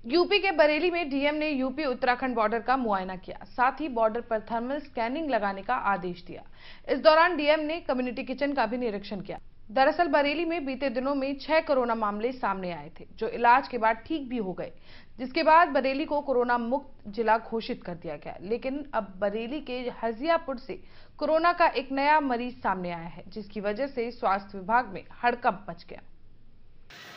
UP के बरेली में DM ने यूपी उत्तराखंड बॉर्डर का मुआयना किया, साथ ही बॉर्डर पर थर्मल स्कैनिंग लगाने का आदेश दिया। इस दौरान डीएम ने कम्युनिटी किचन का भी निरीक्षण किया। दरअसल बरेली में बीते दिनों में 6 कोरोना मामले सामने आए थे, जो इलाज के बाद ठीक भी हो गए, जिसके बाद बरेली को कोरोना मुक्त जिला घोषित कर दिया गया। लेकिन अब बरेली के हजियापुर से कोरोना का एक नया मरीज सामने आया है, जिसकी वजह से स्वास्थ्य विभाग में हड़कंप मच गया।